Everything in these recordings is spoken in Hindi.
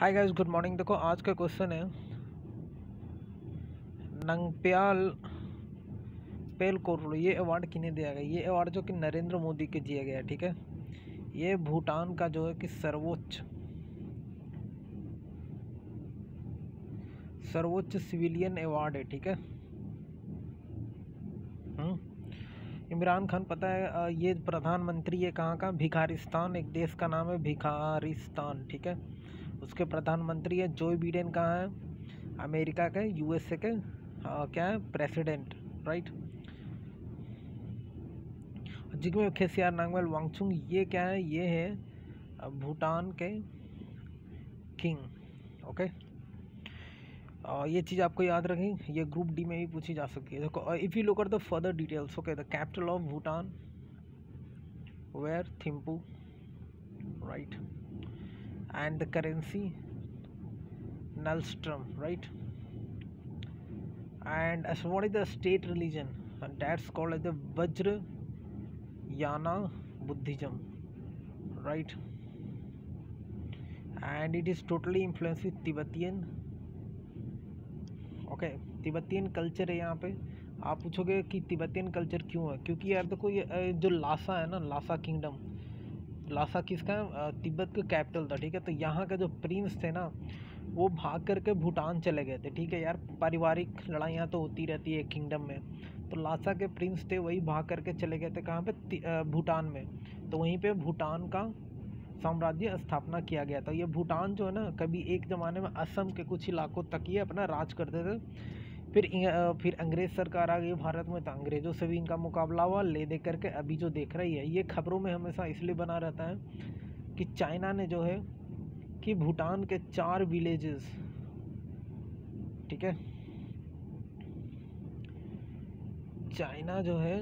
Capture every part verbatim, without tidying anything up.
Hi guys, good morning. देखो आज का क्वेश्चन है नंगप्याल पेलकोरलू ये अवार्ड किन्हें दिया गया। ये अवार्ड जो कि नरेंद्र मोदी के दिया गया है, ठीक है। ये भूटान का जो है कि सर्वोच्च सर्वोच्च सिविलियन अवार्ड है, ठीक है। हम्म इमरान खान, पता है अ, ये प्रधानमंत्री है कहाँ का? भिखारिस्तान, एक देश का नाम है भिखारिस्तान, ठीक है। उसके प्रधानमंत्री है जो बिडेन, कहाँ है? अमेरिका के, यूएसए के अ, क्या है? President, right. जिग्मे खेसियार नांगमल वांगचुक, ये क्या है? ये है अ, भूटान के किंग, ओके। अ, ये चीज़ आपको याद रखें, ये ग्रुप डी में भी पूछी जा सकती है। देखो, if you look at the further details, okay, the capital of Bhutan where Thimphu, right, and the currency Nalstrom, right, and as what is the state religion? And that's called as the Vajrayana Buddhism, right, and it is totally influenced with Tibetan, okay okay, Tibetan culture है यहाँ पे। आप पूछोगे कि तिब्बतियन कल्चर क्यों है? क्योंकि यार देखो, ये जो लासा है ना, लासा किंगडम, लासा किसका? तिब्बत का कैपिटल था, ठीक है। तो यहाँ का जो प्रिंस थे ना, वो भाग करके भूटान चले गए थे, ठीक है यार। पारिवारिक लड़ाइयाँ तो होती रहती है किंगडम में। तो लासा के प्रिंस थे, वही भाग करके चले गए थे कहाँ पे? भूटान में। तो वहीं पे भूटान का साम्राज्य स्थापना किया गया था। ये भूटान जो है ना, कभी एक ज़माने में असम के कुछ इलाकों तक ही अपना राज करते थे। फिर फिर अंग्रेज़ सरकार आ गई भारत में, तो अंग्रेज़ों से भी इनका मुकाबला हुआ, ले दे करके अभी जो देख रही है। ये खबरों में हमेशा इसलिए बना रहता है कि चाइना ने जो है कि भूटान के चार विलेजेस, ठीक है, चाइना जो है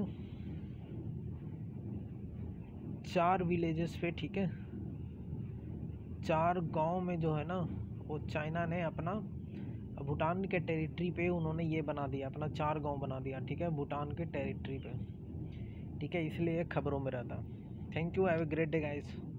चार विलेजेस पे, ठीक है, चार गांव में जो है ना, वो चाइना ने अपना भूटान के टेरिटरी पे उन्होंने ये बना दिया, अपना चार गांव बना दिया, ठीक है, भूटान के टेरिटरी पे, ठीक है। इसलिए खबरों में रहता। Thank you, have a great day guys.